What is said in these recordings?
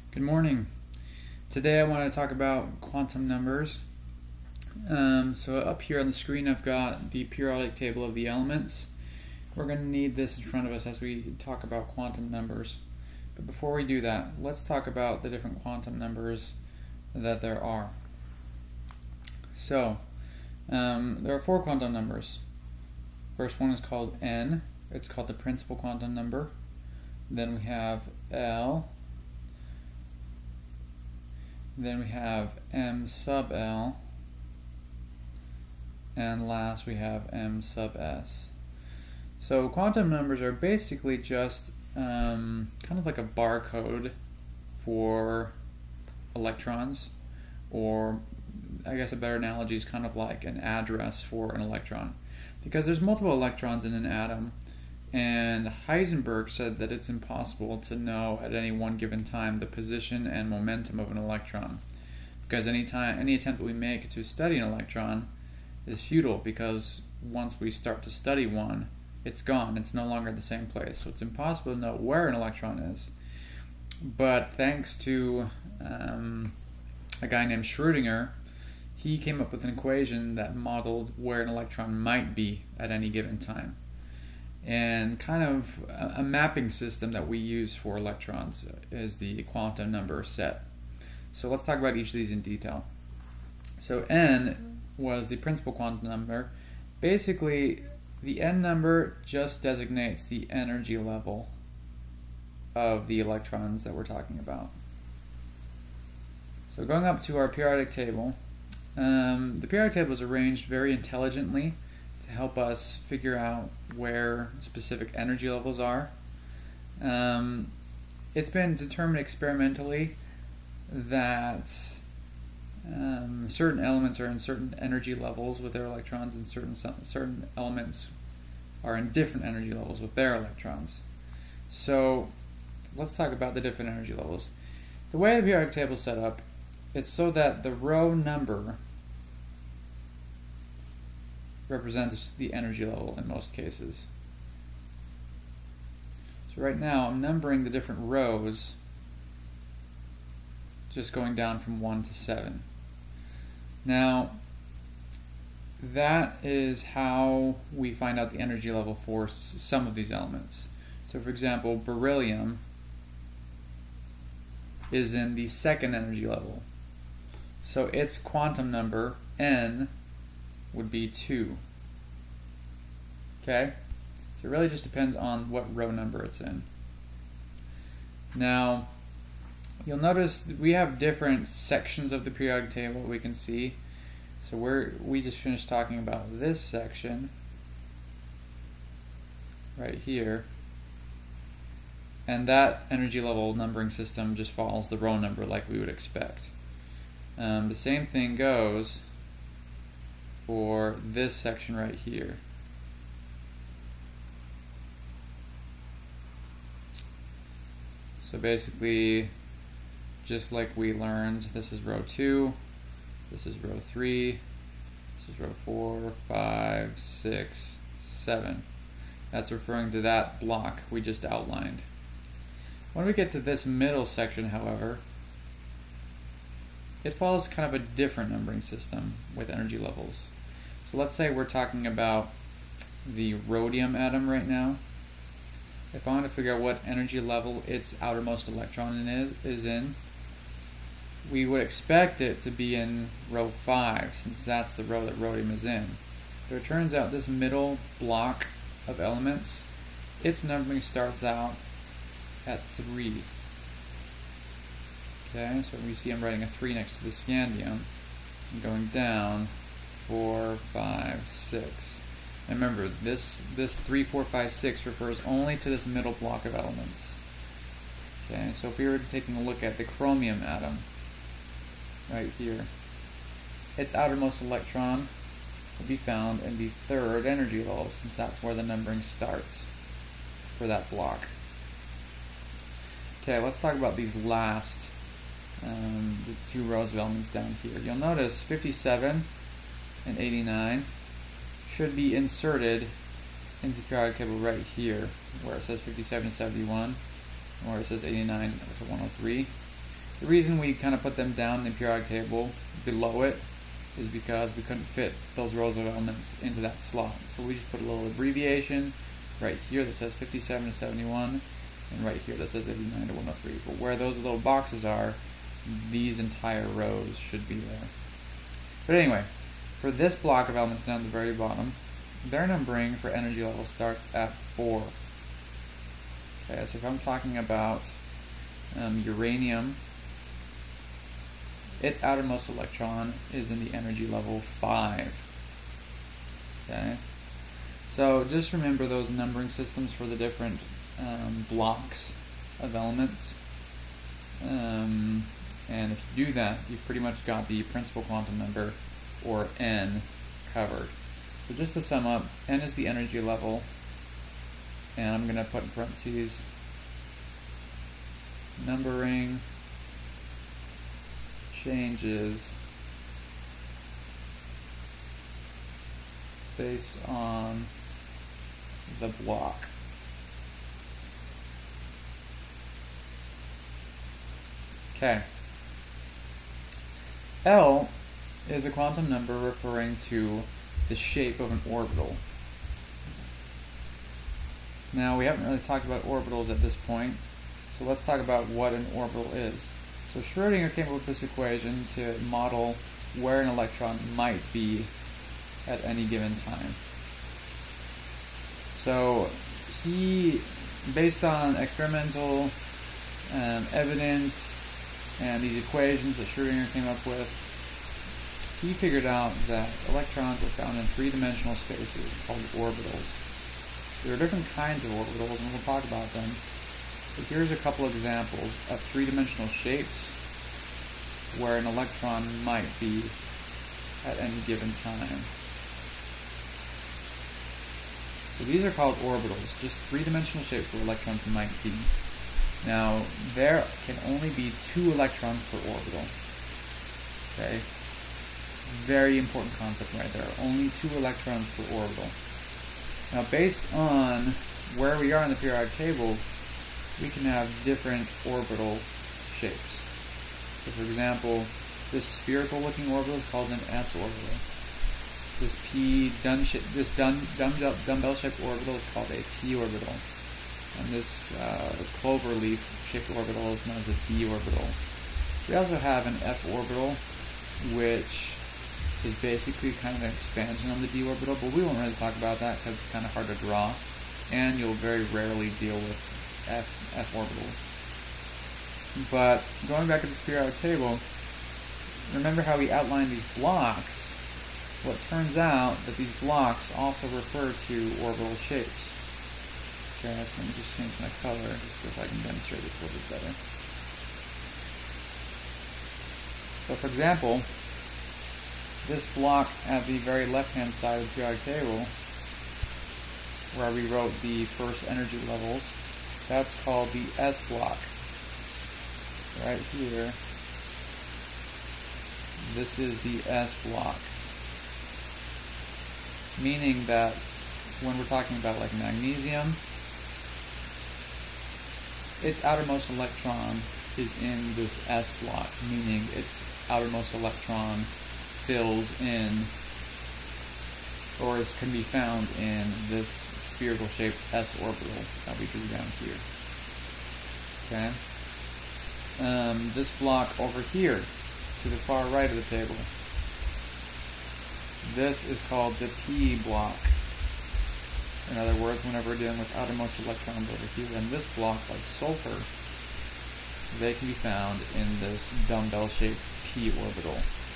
Good morning. Today I want to talk about quantum numbers. So up here on the screen I've got the periodic table of the elements. We're going to need this in front of us as we talk about quantum numbers. But before we do that, let's talk about the different quantum numbers that there are. So there are 4 quantum numbers. First one is called N. It's called the principal quantum number. Then we have L. Then we have M sub L, and last we have M sub S. So quantum numbers are basically just kind of like a barcode for electrons, or I guess a better analogy is kind of like an address for an electron, because there's multiple electrons in an atom. And Heisenberg said that it's impossible to know at any one given time the position and momentum of an electron, because any attempt that we make to study an electron is futile, because once we start to study one, it's gone. It's no longer the same place. So it's impossible to know where an electron is. But thanks to a guy named Schrödinger, he came up with an equation that modeled where an electron might be at any given time. And kind of a mapping system that we use for electrons is the quantum number set. So let's talk about each of these in detail. So N was the principal quantum number. Basically, the N number just designates the energy level of the electrons that we're talking about. So going up to our periodic table, the periodic table is arranged very intelligently to help us figure out where specific energy levels are. It's been determined experimentally that certain elements are in certain energy levels with their electrons, and certain elements are in different energy levels with their electrons. So let's talk about the different energy levels. The way the periodic table is set up, it's so that the row number represents the energy level in most cases. So right now I'm numbering the different rows, just going down from 1 to 7. Now that is how we find out the energy level for some of these elements. So for example, beryllium is in the 2nd energy level. So its quantum number, N, would be 2. Okay? So it really just depends on what row number it's in. Now, you'll notice we have different sections of the periodic table we can see. So we just finished talking about this section right here. And that energy level numbering system just follows the row number like we would expect. The same thing goes for this section right here. So basically, just like we learned, this is row 2, this is row 3, this is row 4, 5, 6, 7. That's referring to that block we just outlined. When we get to this middle section, however, it follows kind of a different numbering system with energy levels. So let's say we're talking about the rhodium atom right now. If I want to figure out what energy level its outermost electron is in, we would expect it to be in row 5, since that's the row that rhodium is in. But it turns out this middle block of elements, its numbering starts out at 3. Okay, so we see I'm writing a 3 next to the scandium, and going down 4, 5, 6. And remember, this 3, 4, 5, 6 refers only to this middle block of elements. Okay, so if we were taking a look at the chromium atom, right here, its outermost electron will be found in the 3rd energy level, since that's where the numbering starts for that block. Okay, let's talk about these last the 2 rows of elements down here. You'll notice 57 and 89 should be inserted into the periodic table right here, where it says 57 to 71, and where it says 89 to 103. The reason we kind of put them down in the periodic table below it is because we couldn't fit those rows of elements into that slot. So we just put a little abbreviation right here that says 57 to 71, and right here that says 89 to 103. But where those little boxes are, these entire rows should be there. But anyway, for this block of elements down at the very bottom, their numbering for energy level starts at 4. Okay, so if I'm talking about uranium, its outermost electron is in the energy level 5. Okay, so just remember those numbering systems for the different blocks of elements. And if you do that, you've pretty much got the principal quantum number, or N, covered. So just to sum up, N is the energy level, and I'm going to put in parentheses numbering changes based on the block. Okay. L is a quantum number referring to the shape of an orbital. Now, we haven't really talked about orbitals at this point, so let's talk about what an orbital is. So Schrödinger came up with this equation to model where an electron might be at any given time. So he, based on experimental evidence and these equations that Schrödinger came up with, he figured out that electrons are found in three-dimensional spaces called orbitals. There are different kinds of orbitals, and we'll talk about them. But here's a couple examples of three-dimensional shapes where an electron might be at any given time. So these are called orbitals, just three-dimensional shapes where electrons might be. Now, there can only be 2 electrons per orbital. Okay? Very important concept right there. Only 2 electrons per orbital. Now, based on where we are in the periodic table, we can have different orbital shapes. So, for example, this spherical-looking orbital is called an s orbital. This dumbbell-shaped orbital is called a p orbital. And this clover-leaf-shaped orbital is known as a d orbital. We also have an f orbital, which is basically kind of an expansion on the d orbital, but we won't really talk about that because it's kind of hard to draw, and you'll very rarely deal with f orbitals. But going back to the periodic table, remember how we outlined these blocks? Well, it turns out that these blocks also refer to orbital shapes. Okay, so let me just change my color just so I can demonstrate this a little bit better. So for example, this block at the very left-hand side of the periodic table, where we wrote the first energy levels, that's called the S block. Right here, this is the S block. Meaning that when we're talking about like magnesium, its outermost electron is in this S block, meaning its outermost electron fills in, or can be found in this spherical shaped s orbital that we drew down here. Okay. This block over here, to the far right of the table, this is called the p block. In other words, whenever we're dealing with outermost electrons over here in this block, like sulfur, they can be found in this dumbbell-shaped p orbital.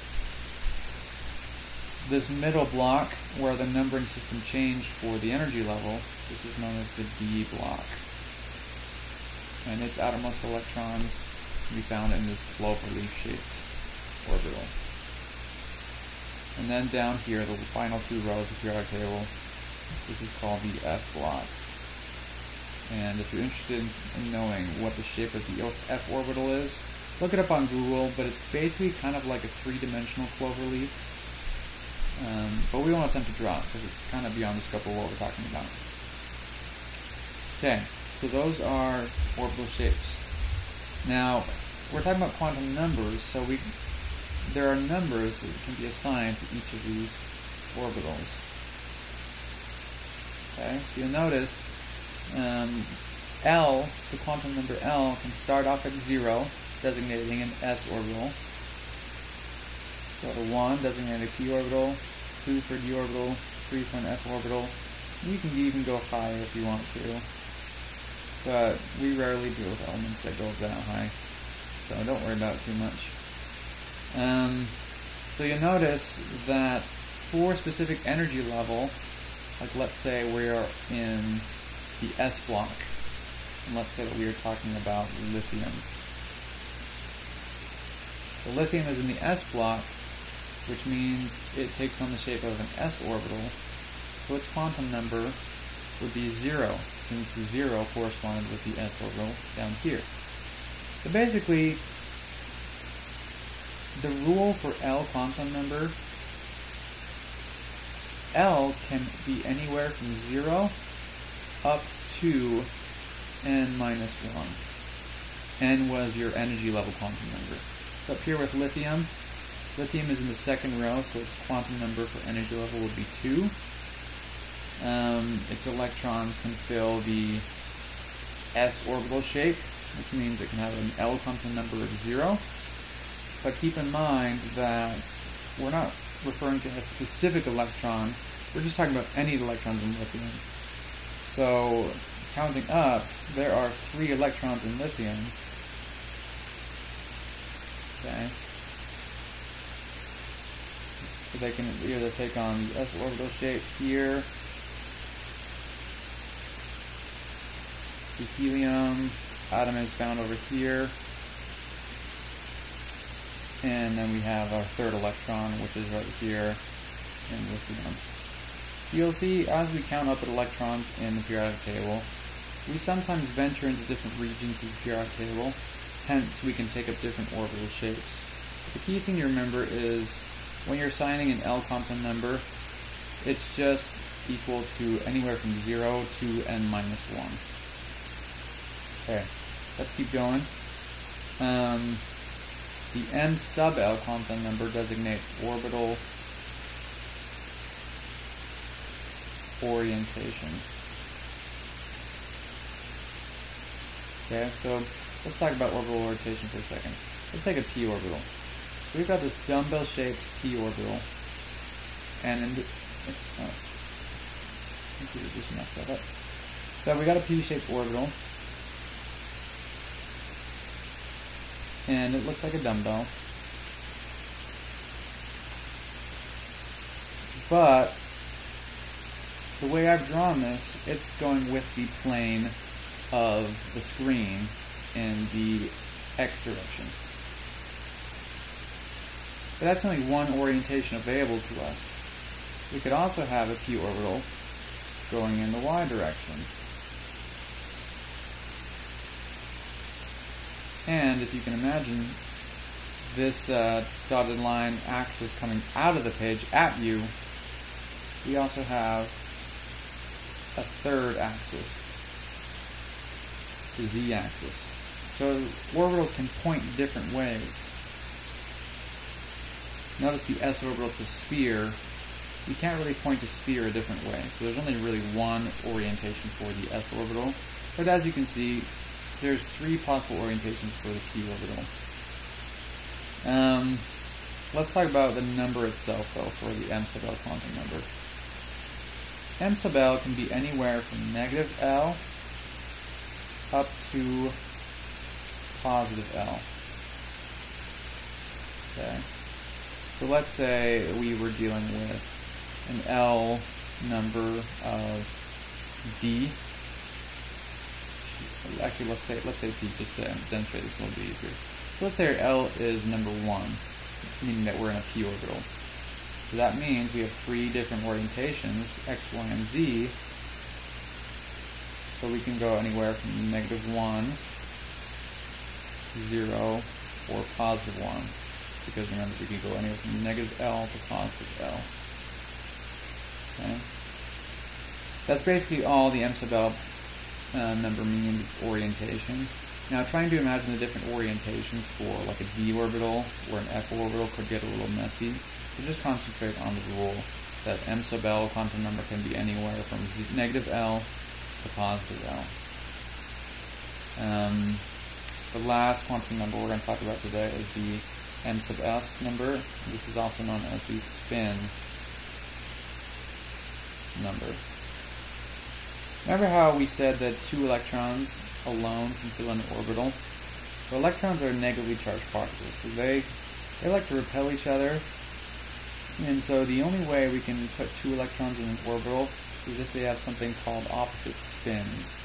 This middle block, where the numbering system changed for the energy level, this is known as the d block. And its outermost electrons can be found in this cloverleaf-shaped orbital. And then down here, the final 2 rows of the periodic table, this is called the F block. And if you're interested in knowing what the shape of the F orbital is, look it up on Google, but it's basically kind of like a 3-dimensional cloverleaf. But we won't attempt to draw it because it's kind of beyond the scope of what we're talking about. Okay, so those are orbital shapes. Now, we're talking about quantum numbers, so there are numbers that can be assigned to each of these orbitals. Okay, so you'll notice L, the quantum number L, can start off at 0, designating an s orbital. Go to 1, designating a p orbital, 2 for a d orbital, 3 for an f orbital. You can even go higher if you want to, but we rarely deal with elements that go that high, so don't worry about it too much. So you'll notice that for a specific energy level, like let's say we are in the S block, and let's say that we are talking about lithium. So lithium is in the S block, which means it takes on the shape of an s orbital, so its quantum number would be 0, since the 0 corresponded with the s orbital down here. So basically, the rule for L quantum number, L can be anywhere from 0 up to n minus 1. N was your energy level quantum number. So up here with lithium, lithium is in the second row, so its quantum number for energy level would be 2. Its electrons can fill the s orbital shape, which means it can have an L quantum number of 0. But keep in mind that we're not referring to a specific electron, we're just talking about any electrons in lithium. So, counting up, there are 3 electrons in lithium. Okay. So they can either take on the s orbital shape here, the helium atom is found over here, and then we have our third electron, which is right here in lithium. So you'll see as we count up at electrons in the periodic table, we sometimes venture into different regions of the periodic table, hence we can take up different orbital shapes. The key thing to remember is when you're assigning an L quantum number, it's just equal to anywhere from 0 to n minus 1. Okay, let's keep going. The m sub L quantum number designates orbital orientation. Okay, so let's talk about orbital orientation for a second. Let's take a p orbital. So we've got this dumbbell-shaped p orbital, and in computer just messed that up. So we got a p-shaped orbital, and it looks like a dumbbell. But the way I've drawn this, it's going with the plane of the screen in the x direction. But that's only one orientation available to us. We could also have a p orbital going in the y direction. And if you can imagine, this dotted line axis coming out of the page at you, we also have a third axis, the z-axis. So orbitals can point different ways. Notice the s orbital to sphere, you can't really point to sphere a different way. So there's only really one orientation for the s orbital. But as you can see, there's 3 possible orientations for the p orbital. Let's talk about the number itself, though, for the m sub L quantum number. M sub L can be anywhere from negative L up to positive L. Okay. So let's say we were dealing with an L number of D. Actually, let's say P, just to demonstrate this a little bit easier. So let's say our L is number 1, meaning that we're in a p orbital. So that means we have 3 different orientations, x, y, and z. So we can go anywhere from negative 1, 0, or positive 1. Because remember, we can go anywhere from negative L to positive L. Okay. That's basically all the m sub L number means orientation. Now trying to imagine the different orientations for like a d orbital or an f orbital could get a little messy, so just concentrate on the rule that m sub l quantum number can be anywhere from negative L to positive L. The last quantum number we're going to talk about today is the m sub s number. This is also known as the spin number. Remember how we said that 2 electrons alone can fill an orbital? So electrons are negatively charged particles, so they like to repel each other, and so the only way we can put 2 electrons in an orbital is if they have something called opposite spins.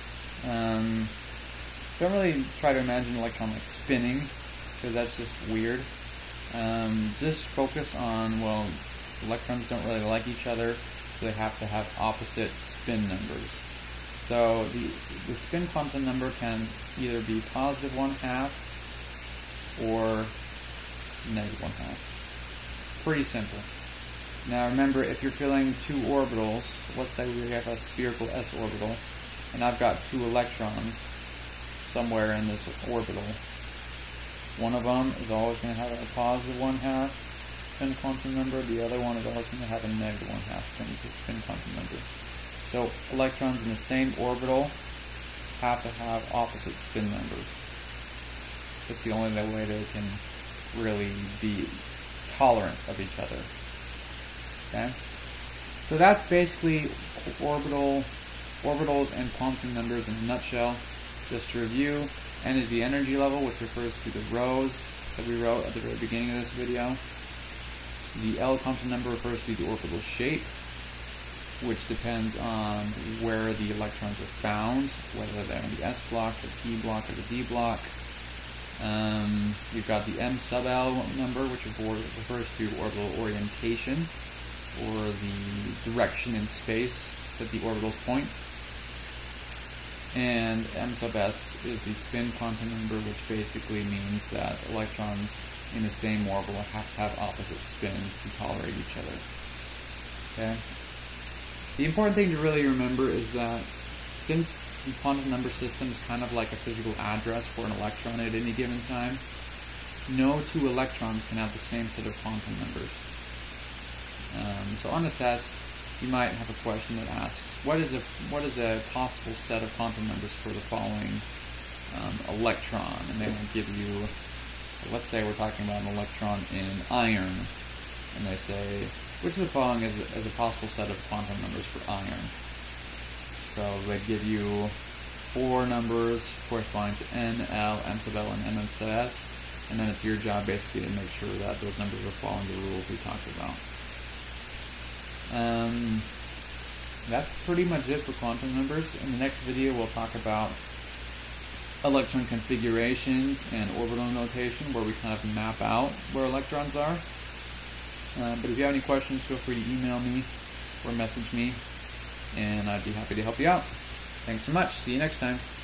Don't really try to imagine an electron like spinning, because that's just weird. Just focus on, well, electrons don't really like each other, so they have to have opposite spin numbers. So the spin quantum number can either be positive 1/2 or negative 1/2. Pretty simple. Now remember, if you're filling 2 orbitals, let's say we have a spherical s orbital, and I've got 2 electrons somewhere in this orbital. One of them is always going to have a positive 1/2 spin quantum number, the other one is always going to have a negative 1/2 spin quantum number. So electrons in the same orbital have to have opposite spin numbers. That's the only way they can really be tolerant of each other. Okay? So that's basically orbitals and quantum numbers in a nutshell. Just to review, N is the energy level, which refers to the rows that we wrote at the very beginning of this video. The L quantum number refers to the orbital shape, which depends on where the electrons are found, whether they're in the S block, the P block, or the D block. You've got the M sub L number, which refers to orbital orientation, or the direction in space that the orbitals point. And M sub S is the spin quantum number, which basically means that electrons in the same orbital have to have opposite spins to tolerate each other. Okay? The important thing to really remember is that since the quantum number system is kind of like a physical address for an electron at any given time, no 2 electrons can have the same set of quantum numbers. So on the test, you might have a question that asks, what is a possible set of quantum numbers for the following electron? And they will give you, let's say we're talking about an electron in iron, and they say, which of the following is a possible set of quantum numbers for iron? So they give you 4 numbers corresponding to N, L, M sub L, and M sub S, and then it's your job basically to make sure that those numbers are following the rules we talked about. That's pretty much it for quantum numbers. In the next video we'll talk about electron configurations and orbital notation, where we kind of map out where electrons are. But if you have any questions, feel free to email me or message me, and I'd be happy to help you out. Thanks so much. See you next time.